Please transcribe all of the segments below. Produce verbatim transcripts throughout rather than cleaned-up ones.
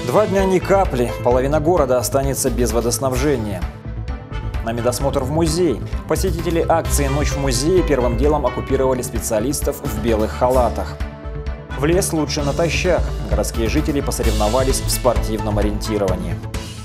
Два дня ни капли, половина города останется без водоснабжения. На медосмотр в музей. Посетители акции «Ночь в музее» первым делом оккупировали специалистов в белых халатах. В лес лучше натощак. Городские жители посоревновались в спортивном ориентировании.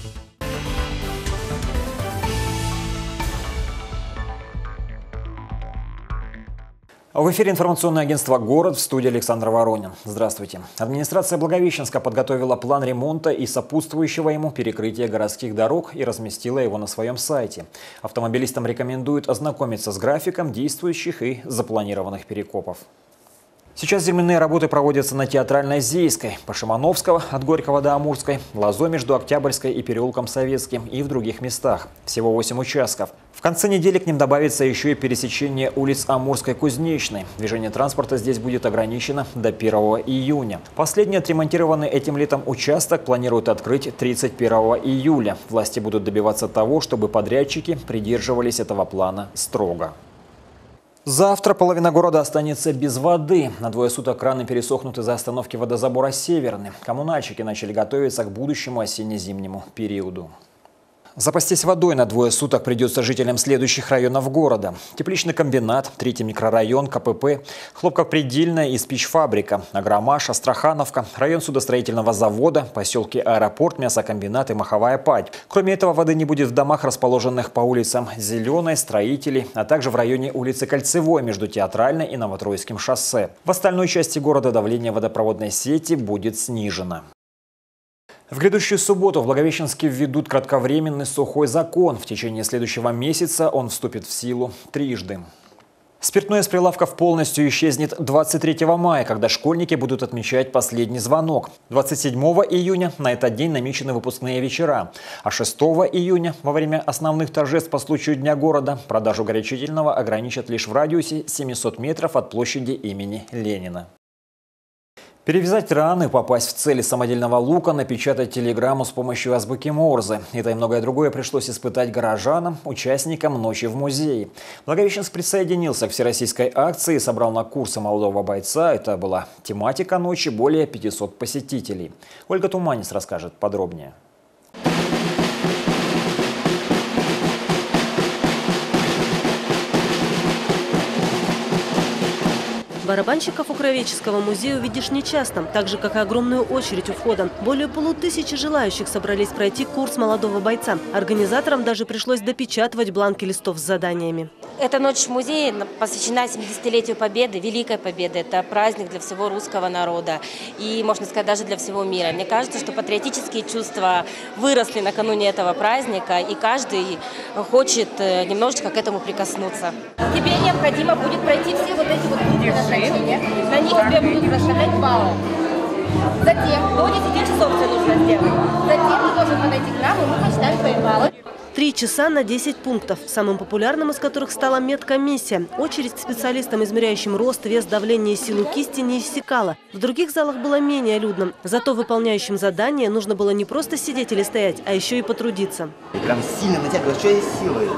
В эфире информационное агентство «Город», в студии Александр Воронин. Здравствуйте. Администрация Благовещенска подготовила план ремонта и сопутствующего ему перекрытия городских дорог и разместила его на своем сайте. Автомобилистам рекомендуют ознакомиться с графиком действующих и запланированных перекопов. Сейчас земляные работы проводятся на Театральной Зейской, по Шимановского от Горького до Амурской, Лозо между Октябрьской и переулком Советским и в других местах. Всего восемь участков. В конце недели к ним добавится еще и пересечение улиц Амурской, Кузнечной. Движение транспорта здесь будет ограничено до первого июня. Последний отремонтированный этим летом участок планируют открыть тридцать первого июля. Власти будут добиваться того, чтобы подрядчики придерживались этого плана строго. Завтра половина города останется без воды. На двое суток краны пересохнут из-за остановки водозабора «Северный». Коммунальщики начали готовиться к будущему осенне-зимнему периоду. Запастись водой на двое суток придется жителям следующих районов города. Тепличный комбинат, третий микрорайон, ка пэ пэ, хлопкопредельная и спичфабрика, Агромаш, Астрахановка, район судостроительного завода, поселки Аэропорт, мясокомбинат и Маховая Падь. Кроме этого, воды не будет в домах, расположенных по улицам Зеленой, Строителей, а также в районе улицы Кольцевой между Театральной и Новотроицким шоссе. В остальной части города давление водопроводной сети будет снижено. В грядущую субботу в Благовещенске введут кратковременный сухой закон. В течение следующего месяца он вступит в силу трижды. Спиртное с прилавков полностью исчезнет двадцать третьего мая, когда школьники будут отмечать последний звонок. двадцать седьмого июня на этот день намечены выпускные вечера. А шестого июня, во время основных торжеств по случаю Дня города, продажу горячительного ограничат лишь в радиусе семисот метров от площади имени Ленина. Перевязать раны, попасть в цели самодельного лука, напечатать телеграмму с помощью азбуки Морзе. Это и многое другое пришлось испытать горожанам, участникам «Ночи в музее». Благовещенск присоединился к всероссийской акции и собрал на курсы молодого бойца. Это была тематика ночи, более пятисот посетителей. Ольга Туманис расскажет подробнее. Барабанщиков у Кровеческого музея увидишь нечасто, так же, как и огромную очередь у входа. Более полутысячи желающих собрались пройти курс молодого бойца. Организаторам даже пришлось допечатывать бланки листов с заданиями. Эта ночь в музее посвящена семидесятилетию Победы, Великой Победы. Это праздник для всего русского народа и, можно сказать, даже для всего мира. Мне кажется, что патриотические чувства выросли накануне этого праздника, и каждый хочет немножечко к этому прикоснуться. Тебе необходимо будет пройти все вот эти вот пункты назначения. На них тебе будут расставлять баллы. Затем до десяти часов тебе нужно сделать. Затем ты должен подойти к нам, и мы посчитаем твои баллы. Три часа на десять пунктов, самым популярным из которых стала медкомиссия. Очередь к специалистам, измеряющим рост, вес, давление и силу кисти, не иссякала. В других залах было менее людно. Зато выполняющим задание нужно было не просто сидеть или стоять, а еще и потрудиться. И прям сильно натягиваешь, что есть силой.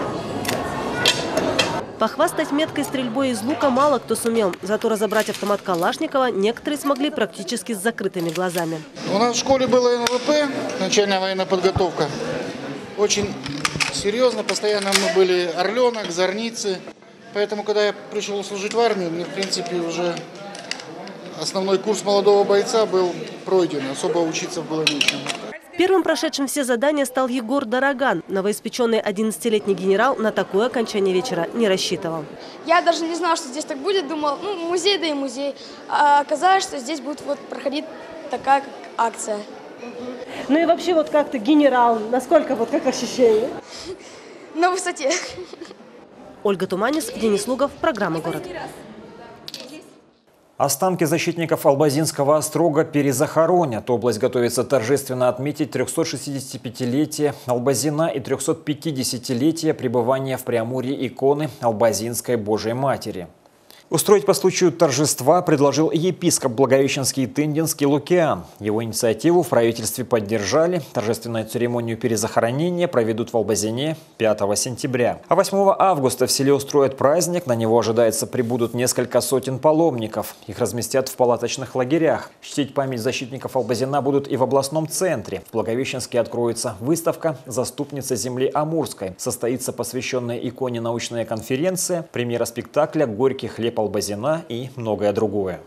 Похвастать меткой стрельбой из лука мало кто сумел. Зато разобрать автомат Калашникова некоторые смогли практически с закрытыми глазами. У нас в школе было эн вэ пэ, начальная военная подготовка. Очень серьезно, постоянно мы были Орленок, Зорницы. Поэтому, когда я пришел служить в армию, мне, в принципе, уже основной курс молодого бойца был пройден. Особо учиться было нечему. Первым прошедшим все задания стал Егор Дороган. Новоиспеченный одиннадцатилетний генерал на такое окончание вечера не рассчитывал. Я даже не знал, что здесь так будет. Думал, ну, музей да и музей. А оказалось, что здесь будет вот проходить такая как акция. Ну и вообще, вот как ты генерал, насколько, вот как ощущение? На высоте. Ольга Туманис, Денис Лугов, программа «Город». Останки защитников Албазинского острога перезахоронят. Область готовится торжественно отметить трехсотшестидесятипятилетие Албазина и трехсотпятидесятилетие пребывания в Преамурье иконы Албазинской Божией Матери. Устроить по случаю торжества предложил епископ Благовещенский Тындинский Лукиан. Его инициативу в правительстве поддержали. Торжественную церемонию перезахоронения проведут в Албазине пятого сентября. А восьмого августа в селе устроят праздник. На него, ожидается, прибудут несколько сотен паломников. Их разместят в палаточных лагерях. Чтить память защитников Албазина будут и в областном центре. В Благовещенске откроется выставка «Заступница земли Амурской». Состоится посвященная иконе научная конференция, премьера спектакля «Горький хлеб Албазина» и многое другое.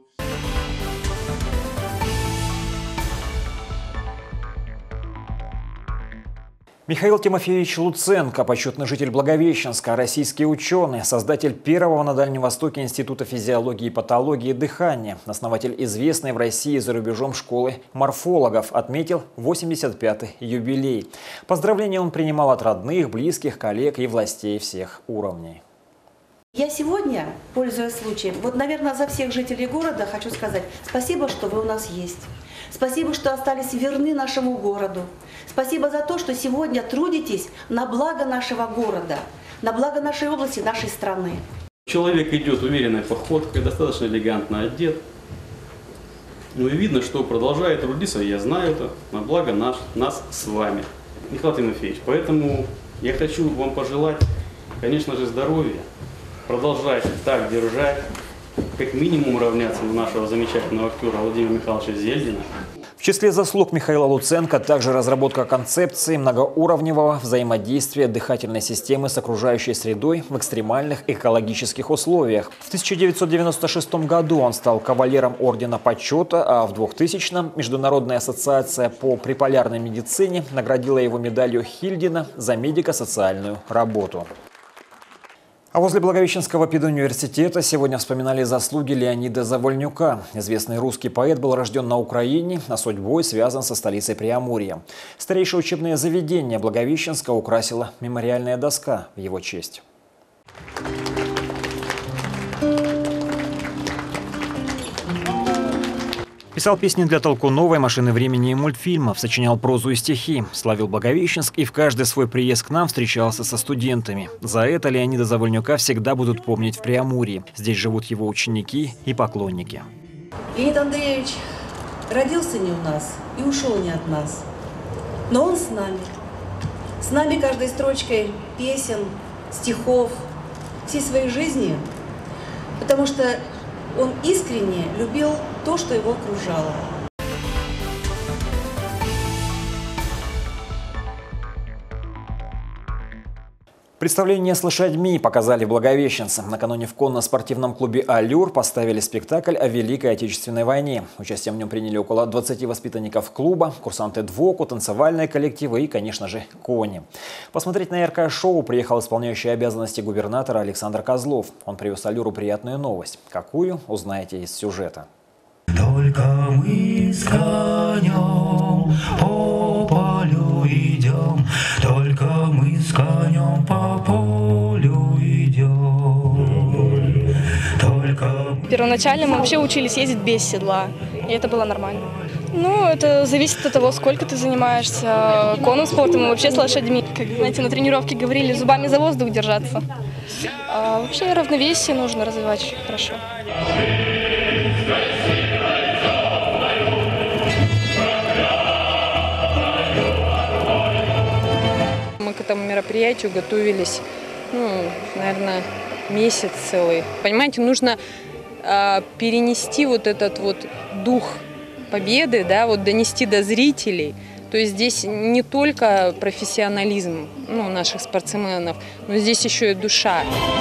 Михаил Тимофеевич Луценко, почетный житель Благовещенска, российский ученый, создатель первого на Дальнем Востоке Института физиологии и патологии дыхания, основатель известной в России и за рубежом школы морфологов, отметил восемьдесят пятый юбилей. Поздравления он принимал от родных, близких, коллег и властей всех уровней. Я сегодня, пользуясь случаем, вот, наверное, за всех жителей города хочу сказать спасибо, что вы у нас есть. Спасибо, что остались верны нашему городу. Спасибо за то, что сегодня трудитесь на благо нашего города, на благо нашей области, нашей страны. Человек идет уверенной походкой, достаточно элегантно одет. Ну и видно, что продолжает трудиться, я знаю это, на благо наш, нас с вами. Михаил Тимофеевич, поэтому я хочу вам пожелать, конечно же, здоровья. Продолжать так держать, как минимум равняться на нашего замечательного актера Владимира Михайловича Зельдина. В числе заслуг Михаила Луценко также разработка концепции многоуровневого взаимодействия дыхательной системы с окружающей средой в экстремальных экологических условиях. В тысяча девятьсот девяносто шестом году он стал кавалером Ордена Почета, а в двухтысячном Международная ассоциация по приполярной медицине наградила его медалью Хильдина за медико-социальную работу. А возле Благовещенского педуниверситета сегодня вспоминали заслуги Леонида Завольнюка. Известный русский поэт был рожден на Украине, а судьбой связан со столицей Преамурья. Старейшее учебное заведение Благовещенска украсила мемориальная доска в его честь. Писал песни для Толкуновой, «Машины времени» и мультфильмов, сочинял прозу и стихи, славил Благовещенск и в каждый свой приезд к нам встречался со студентами. За это Леонида Завольнюка всегда будут помнить в Преамурье. Здесь живут его ученики и поклонники. Леонид Андреевич родился не у нас и ушел не от нас, но он с нами. С нами каждой строчкой песен, стихов, всей своей жизни, потому что он искренне любил то, что его окружало. Представление с лошадьми показали в Благовещенце. Накануне в конно-спортивном клубе «Аллюр» поставили спектакль о Великой Отечественной войне. Участие в нем приняли около двадцати воспитанников клуба, курсанты ДВОКу, танцевальные коллективы и, конечно же, кони. Посмотреть на яркое шоу приехал исполняющий обязанности губернатора Александр Козлов. Он привез «Аллюру» приятную новость. Какую, узнаете из сюжета. Только мы с конем по полю идем, только мы с конем по полю идем, только... Первоначально мы вообще учились ездить без седла, и это было нормально. Ну, это зависит от того, сколько ты занимаешься конным спортом и вообще с лошадьми. Как, знаете, на тренировке говорили, зубами за воздух держаться. А вообще равновесие нужно развивать очень хорошо. Мы к этому мероприятию готовились, ну, наверное, месяц целый. Понимаете, нужно э, перенести вот этот вот дух победы, да, вот донести до зрителей. То есть здесь не только профессионализм, ну, наших спортсменов, но здесь еще и душа.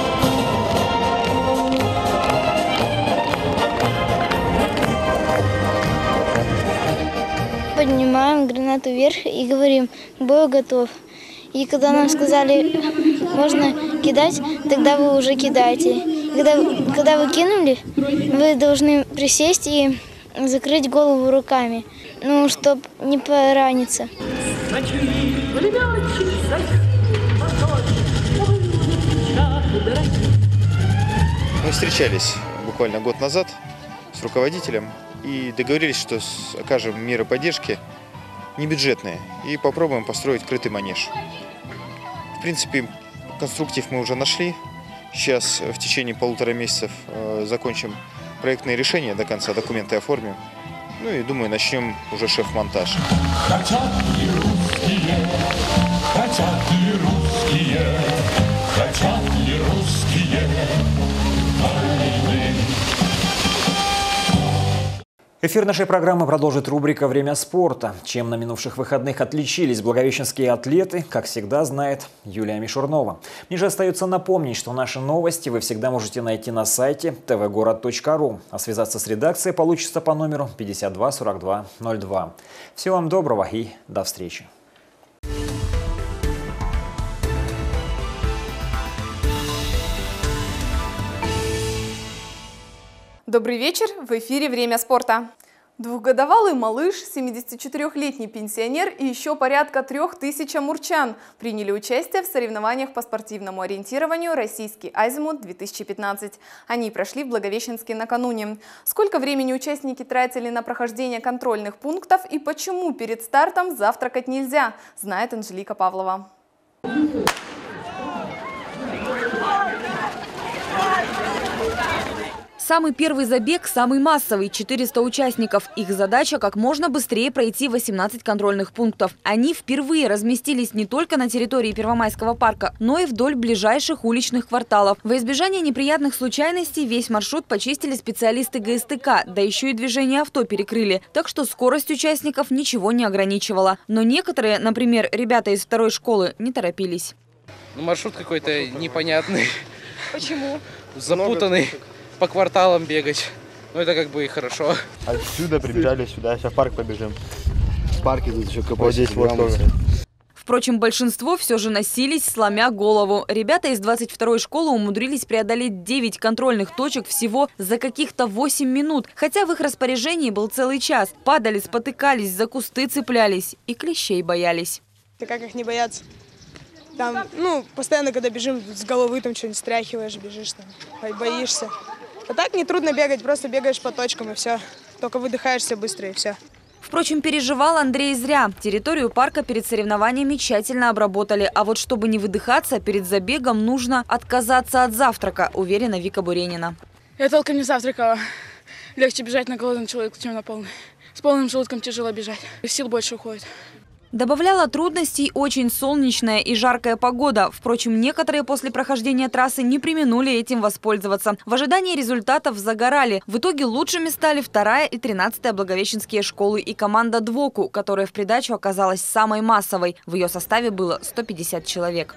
Поднимаем гранату вверх и говорим: к бою готов. И когда нам сказали, можно кидать, тогда вы уже кидаете. Когда, когда вы кинули, вы должны присесть и закрыть голову руками, ну, чтобы не пораниться. Мы встречались буквально год назад с руководителем и договорились, что окажем меры поддержки небюджетные и попробуем построить крытый манеж. В принципе, конструктив мы уже нашли, Сейчас в течение полутора месяцев закончим проектные решения до конца, документы оформим. Ну и, думаю, начнем уже шеф-монтаж. Хотят ли русские, хотят ли русские, хотят ли русские войны? Эфир нашей программы продолжит рубрика «Время спорта». Чем на минувших выходных отличились благовещенские атлеты, как всегда знает Юлия Мишурнова. Мне же остается напомнить, что наши новости вы всегда можете найти на сайте тэ вэ город точка ру, а связаться с редакцией получится по номеру пятьдесят два сорок два ноль два. Всего вам доброго и до встречи. Добрый вечер, в эфире «Время спорта». Двухгодовалый малыш, семидесятичетырёхлетний пенсионер и еще порядка трех тысяч амурчан приняли участие в соревнованиях по спортивному ориентированию «Российский Азимут-две тысячи пятнадцать». Они прошли в Благовещенске накануне. Сколько времени участники тратили на прохождение контрольных пунктов и почему перед стартом завтракать нельзя, знает Анжелика Павлова. Самый первый забег, самый массовый – четыреста участников. Их задача – как можно быстрее пройти восемнадцать контрольных пунктов. Они впервые разместились не только на территории Первомайского парка, но и вдоль ближайших уличных кварталов. Во избежание неприятных случайностей весь маршрут почистили специалисты гэ эс тэ ка, да еще и движение авто перекрыли. Так что скорость участников ничего не ограничивала. Но некоторые, например, ребята из второй школы, не торопились. Ну, маршрут какой-то непонятный. Почему? Запутанный. По кварталам бегать. Ну, это как бы и хорошо. Отсюда прибежали сюда, сейчас в парк побежим. В парке тут еще вот здесь вот тоже. Впрочем, большинство все же носились, сломя голову. Ребята из двадцать второй школы умудрились преодолеть девять контрольных точек всего за каких-то восемь минут. Хотя в их распоряжении был целый час. Падали, спотыкались, за кусты цеплялись и клещей боялись. Да как их не бояться? Там, ну, постоянно, когда бежим, с головы там что-нибудь стряхиваешь, бежишь, там, боишься. А так нетрудно бегать, просто бегаешь по точкам и все. Только выдыхаешься быстро и все. Впрочем, переживал Андрей зря. Территорию парка перед соревнованиями тщательно обработали. А вот чтобы не выдыхаться, перед забегом нужно отказаться от завтрака, уверена Вика Буренина. Я толком не завтракала. Легче бежать на голодном человеке, чем на полный. С полным желудком тяжело бежать. Сил больше уходит. Добавляла трудностей очень солнечная и жаркая погода. Впрочем, некоторые после прохождения трассы не преминули этим воспользоваться. В ожидании результатов загорали. В итоге лучшими стали вторая и тринадцатая благовещенские школы и команда «Двоку», которая в придачу оказалась самой массовой. В ее составе было сто пятьдесят человек.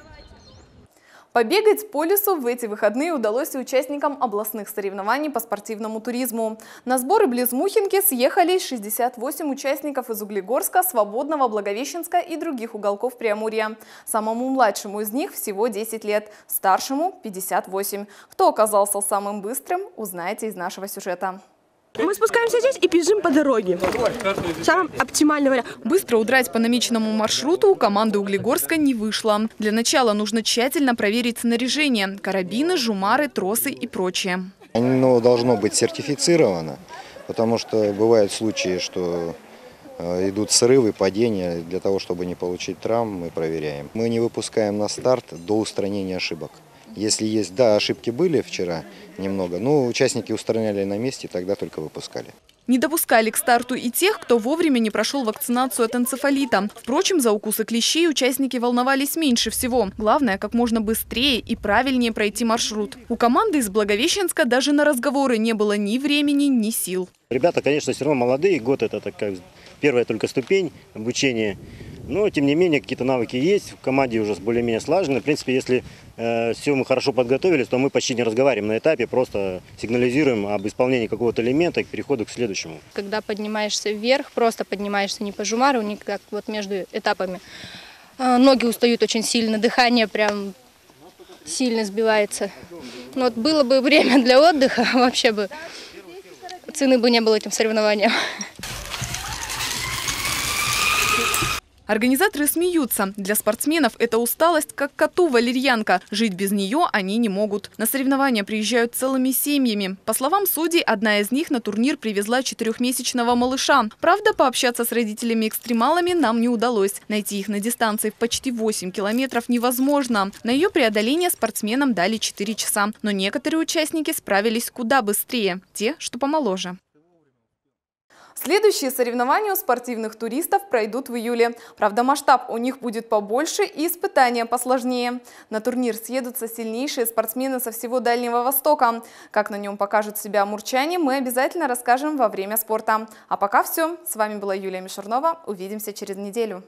Побегать по лесу в эти выходные удалось и участникам областных соревнований по спортивному туризму. На сборы близ Мухинки съехались шестьдесят восемь участников из Углегорска, Свободного, Благовещенска и других уголков Преамурья. Самому младшему из них всего десять лет, старшему – пятьдесят восемь. Кто оказался самым быстрым, узнаете из нашего сюжета. Мы спускаемся здесь и бежим по дороге. Самый оптимальный вариант. Быстро удрать по намеченному маршруту у команды Углегорска не вышло. Для начала нужно тщательно проверить снаряжение – карабины, жумары, тросы и прочее. Оно должно быть сертифицировано, потому что бывают случаи, что идут срывы, падения. Для того, чтобы не получить травм, мы проверяем. Мы не выпускаем на старт до устранения ошибок. Если есть, да, ошибки были вчера немного, но участники устраняли на месте, тогда только выпускали. Не допускали к старту и тех, кто вовремя не прошел вакцинацию от энцефалита. Впрочем, за укусы клещей участники волновались меньше всего. Главное, как можно быстрее и правильнее пройти маршрут. У команды из Благовещенска даже на разговоры не было ни времени, ни сил. Ребята, конечно, все равно молодые, год это такая первая только ступень обучения. Но, тем не менее, какие-то навыки есть, в команде уже более-менее слажены. В принципе, если э, все мы хорошо подготовились, то мы почти не разговариваем на этапе, просто сигнализируем об исполнении какого-то элемента к переходу к следующему. Когда поднимаешься вверх, просто поднимаешься не по жумару, никак вот между этапами. Э, ноги устают очень сильно, дыхание прям сильно сбивается. Но вот было бы время для отдыха, вообще бы цены бы не было этим соревнованиям. Организаторы смеются. Для спортсменов это усталость, как коту валерьянка. Жить без нее они не могут. На соревнования приезжают целыми семьями. По словам судей, одна из них на турнир привезла четырехмесячного малыша. Правда, пообщаться с родителями-экстремалами нам не удалось. Найти их на дистанции в почти восемь километров невозможно. На ее преодоление спортсменам дали четыре часа. Но некоторые участники справились куда быстрее. Те, что помоложе. Следующие соревнования у спортивных туристов пройдут в июле. Правда, масштаб у них будет побольше и испытания посложнее. На турнир съедутся сильнейшие спортсмены со всего Дальнего Востока. Как на нем покажут себя амурчане, мы обязательно расскажем во время спорта. А пока все. С вами была Юлия Мишурнова. Увидимся через неделю.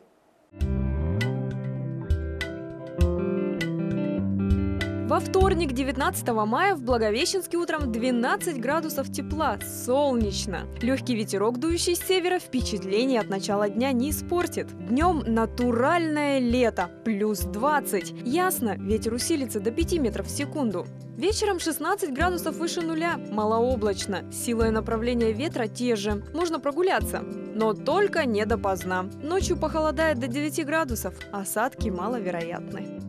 Во вторник, девятнадцатого мая, в Благовещенске утром двенадцать градусов тепла, солнечно. Легкий ветерок, дующий с севера, впечатление от начала дня не испортит. Днем натуральное лето, плюс двадцать. Ясно, ветер усилится до пяти метров в секунду. Вечером шестнадцать градусов выше нуля, малооблачно. Сила и направление ветра те же. Можно прогуляться, но только не допоздна. Ночью похолодает до девяти градусов, осадки маловероятны.